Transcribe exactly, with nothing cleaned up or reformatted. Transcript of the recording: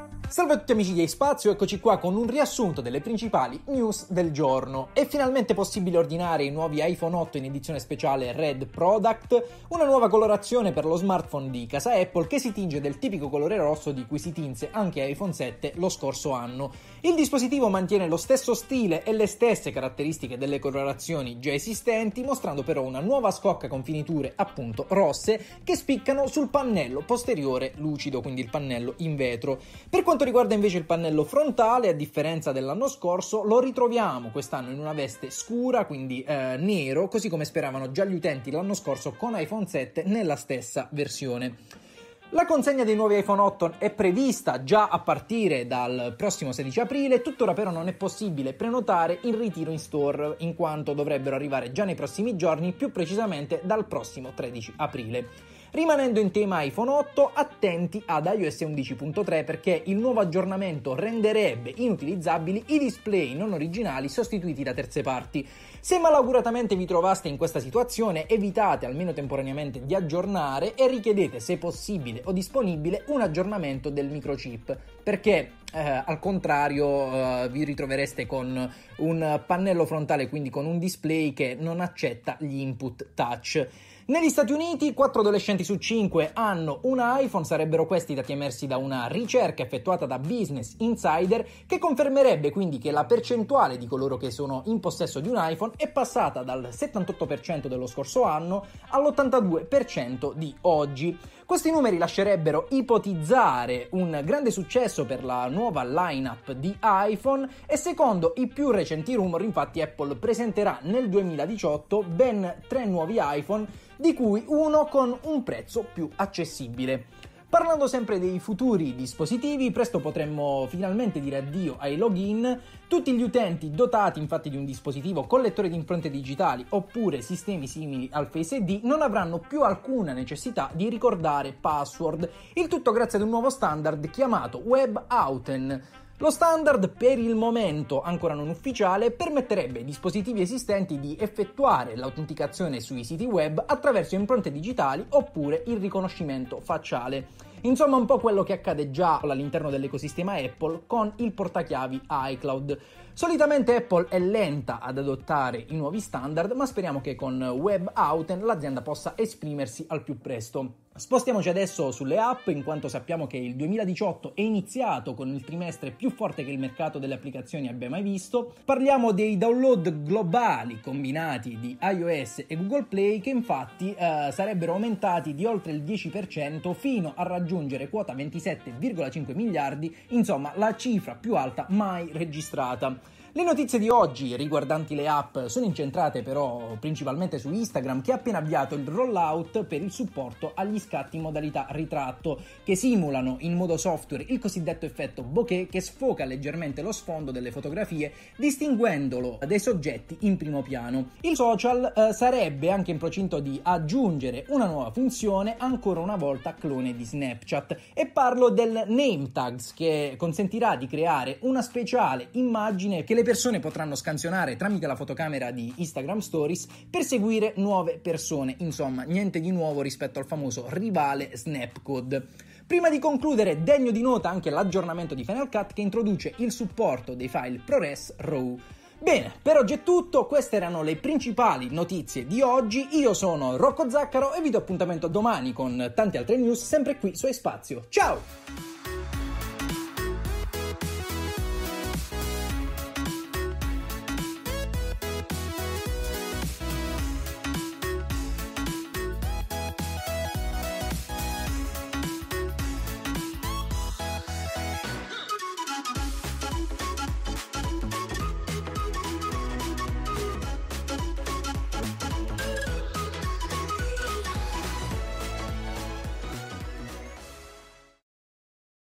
Salve a tutti amici di iSpazio, eccoci qua con un riassunto delle principali news del giorno. È finalmente possibile ordinare i nuovi iPhone otto in edizione speciale Red Product, una nuova colorazione per lo smartphone di casa Apple che si tinge del tipico colore rosso di cui si tinse anche iPhone sette lo scorso anno. Il dispositivo mantiene lo stesso stile e le stesse caratteristiche delle colorazioni già esistenti, mostrando però una nuova scocca con finiture appunto rosse che spiccano sul pannello posteriore lucido, quindi il pannello in vetro. Per quanto riguarda invece il pannello frontale, a differenza dell'anno scorso, lo ritroviamo quest'anno in una veste scura, quindi eh, nero, così come speravano già gli utenti l'anno scorso con iPhone sette nella stessa versione. La consegna dei nuovi iPhone otto è prevista già a partire dal prossimo sedici aprile, tuttora però non è possibile prenotare il ritiro in store, in quanto dovrebbero arrivare già nei prossimi giorni, più precisamente dal prossimo tredici aprile. Rimanendo in tema iPhone otto, attenti ad iOS undici punto tre perché il nuovo aggiornamento renderebbe inutilizzabili i display non originali sostituiti da terze parti. Se malauguratamente vi trovaste in questa situazione, evitate almeno temporaneamente di aggiornare e richiedete, se possibile o disponibile, un aggiornamento del microchip, perché eh, al contrario eh, vi ritrovereste con un pannello frontale, quindi con un display che non accetta gli input touch. Negli Stati Uniti quattro adolescenti su cinque hanno un iPhone, sarebbero questi dati emersi da una ricerca effettuata da Business Insider che confermerebbe quindi che la percentuale di coloro che sono in possesso di un iPhone è passata dal settantotto per cento dello scorso anno all'ottantadue per cento di oggi. Questi numeri lascerebbero ipotizzare un grande successo per la nuova lineup di iPhone e secondo i più recenti rumor infatti Apple presenterà nel duemiladiciotto ben tre nuovi iPhone, di cui uno con un prezzo più accessibile. Parlando sempre dei futuri dispositivi, presto potremmo finalmente dire addio ai login. Tutti gli utenti dotati infatti di un dispositivo con lettore di impronte digitali oppure sistemi simili al Face I D non avranno più alcuna necessità di ricordare password, il tutto grazie ad un nuovo standard chiamato WebAuthn. Lo standard, per il momento ancora non ufficiale, permetterebbe ai dispositivi esistenti di effettuare l'autenticazione sui siti web attraverso impronte digitali oppure il riconoscimento facciale. Insomma, un po' quello che accade già all'interno dell'ecosistema Apple con il portachiavi iCloud. Solitamente Apple è lenta ad adottare i nuovi standard, ma speriamo che con WebAuthn l'azienda possa esprimersi al più presto. Spostiamoci adesso sulle app, in quanto sappiamo che il duemiladiciotto è iniziato con il trimestre più forte che il mercato delle applicazioni abbia mai visto. Parliamo dei download globali combinati di iOS e Google Play che infatti eh, sarebbero aumentati di oltre il dieci per cento fino a raggiungere quota ventisette virgola cinque miliardi, insomma la cifra più alta mai registrata. Le notizie di oggi riguardanti le app sono incentrate però principalmente su Instagram, che ha appena avviato il rollout per il supporto agli scatti in modalità ritratto, che simulano in modo software il cosiddetto effetto bokeh, che sfoca leggermente lo sfondo delle fotografie distinguendolo dai soggetti in primo piano. Il social eh, sarebbe anche in procinto di aggiungere una nuova funzione, ancora una volta clone di Snapchat, e parlo del name tags, che consentirà di creare una speciale immagine che le persone potranno scansionare tramite la fotocamera di Instagram Stories per seguire nuove persone. Insomma, niente di nuovo rispetto al famoso rivale Snapcode. Prima di concludere, degno di nota anche l'aggiornamento di Final Cut che introduce il supporto dei file ProRes RAW. Bene, per oggi è tutto, queste erano le principali notizie di oggi. Io sono Rocco Zaccaro e vi do appuntamento domani con tante altre news sempre qui su iSpazio. Ciao!